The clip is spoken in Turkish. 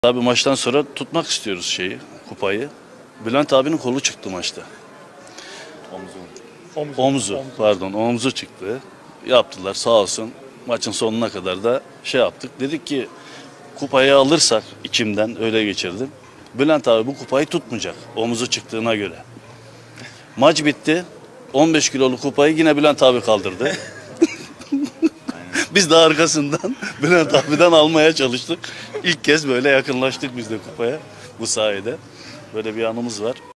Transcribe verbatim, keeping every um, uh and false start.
Abi maçtan sonra tutmak istiyoruz şeyi, kupayı. Bülent abinin kolu çıktı maçta. Omzu. Omzu, omzu pardon omzu çıktı. Yaptılar sağ olsun. Maçın sonuna kadar da şey yaptık. Dedik ki kupayı alırsak içimden öyle geçirdim. Bülent abi bu kupayı tutmayacak omuzu çıktığına göre. Maç bitti. on beş kiloluk kupayı yine Bülent abi kaldırdı. Biz de arkasından Bülent abiden almaya çalıştık. İlk kez böyle yakınlaştık biz de kupaya bu sayede. Böyle bir anımız var.